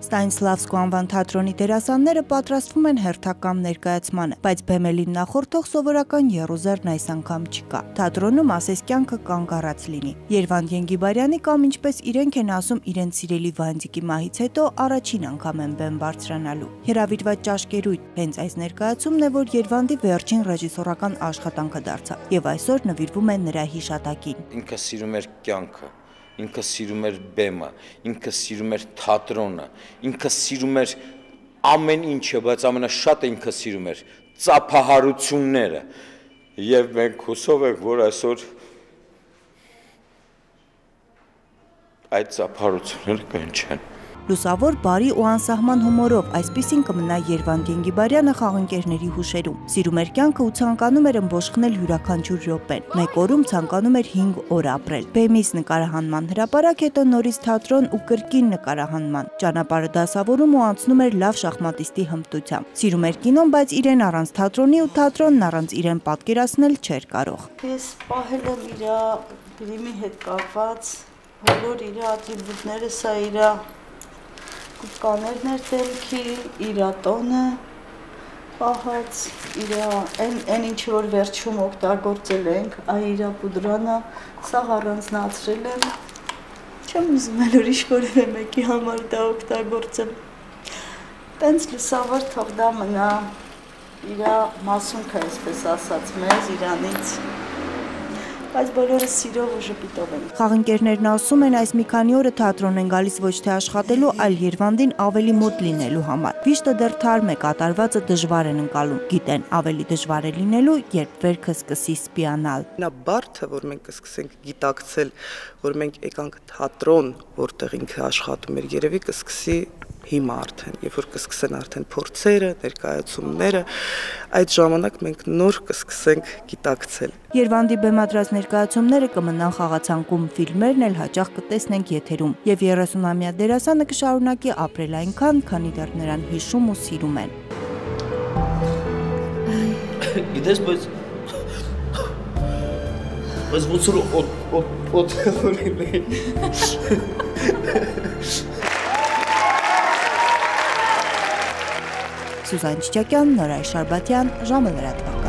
Ստանիսլավսկու անվան թատրոնի դերասանները պատրաստվում են հերթական ներկայացմանը, բայց բեմելին նախորդող սովորական եռուզեռն այս անգամ չկա։ Թատրոնում ասես կյանքը կանգ առած լինի։ Երվանդ Ենգիբարյանի կամ ինչպես իրենք են ասում իրենց սիրելի Վանդիկի մահից հետո առաջին անգամ են բեմ բարձրանալու։ Հրավիրված ճաշկերույթ հենց այս ներկայացումն է, որ Երվանդի վերջին ռեժիսորական աշխատանքը դարձավ եւ այսօր նվիրվում է նրա հիշատակին։ Ինքը սիրում էր կյանքը, ինքը սիրում էր բեմը, ինքը սիրում էր թատրոնը, ինքը սիրում էր ամեն ինչը, բայց ամենաշատը ինքը սիրում էր ծափահարությունները։ Եվ մենք հուսով ենք, որ այսօր այդ ծափահարությունները կհնչեն։ Լուսավոր, բարի ու անսահման հումորով այսպիսին կմնա Երվանդ Ենգիբարյանը խաղընկերների հուշերում։ Սիրում էր կյանքը ու ցանկանում էր ըմբոշխնել յուրաքանչյուր րոպեն։ Մեկ օրում ցանկանում էր 5 օր ապրել։ Բեմից նկարահանման հրապարակ, հետո նորից թատրոն ու կրկին նկարահանման։ Ճանապարհը դասավորում ու անցնում էր լավ շախմատիստի հմտությամբ։ Սիրում էր կինոն, բայց իրեն առանց թատրոնի ու թատրոնն առանց իրեն պատկերացնել չէր կարող։ Ես պահել եմ իր գրիմի հետ կապված բոլոր իր ատրիբուտները, սա իր կաներն էր դեմքի, իր տոնը պահած, իր այն ինչ որ վերջում օգտագործել ենք, այ իր պուդրանը, սա առանձնացրել եմ, չեմ ուզում էլ ուրիշ որևէ մեկի համար դա օգտագործեմ, տենց լուսավոր թող դա մնա իր մասունքը, այսպես ասած, մեզ իրանից, բայց բոլորը սիրով ու ժպիտով են։ Խաղընկերներն ասում են, այս մի քանի օրը թատրոն են գալիս ոչ թե աշխատելու, այլ Երվանդին ավելի մոտ լինելու համար։ Վիշտը դեռ թարմ է, կատարվածը դժվար են ընկալում, գիտեն ավելի դժվար է լինելու, երբ վերքը սկսի սպիանալ։ Նա բարդը, որ մենք կսկսենք գիտակցել, որ մենք եկանք թատրոն, որտեղ ինքը աշխատում էր, երևի կսկսի հիմա արդեն, երբ որ կսկսեն արդեն փորձերը, ներկայացումները, այդ ժամանակ մենք նոր կսկսենք գիտակցել։ Երվանդի բեմադրած ներկայացումները կմնան խաղացանկում, ֆիլմերն էլ հաճախ կտեսնենք եթերում, եւ 30-ամյա դերասանը կշարունակի ապրել այնքան, քանի դեռ նրան հիշում ու սիրում են։ Գիտես, բայց ոնց որ Սուզան Չիչակյան, Նորայր Շարբաթյան, ժամը լրատվակ։